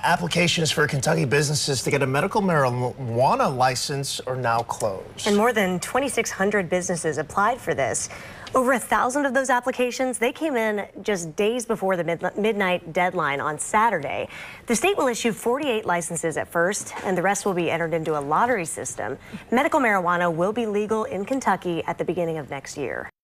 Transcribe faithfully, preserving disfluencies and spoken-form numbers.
Applications for Kentucky businesses to get a medical marijuana license are now closed. And more than twenty-six hundred businesses applied for this. Over a thousand of those applications, they came in just days before the mid midnight deadline on Saturday. The state will issue forty-eight licenses at first, and the rest will be entered into a lottery system. Medical marijuana will be legal in Kentucky at the beginning of next year.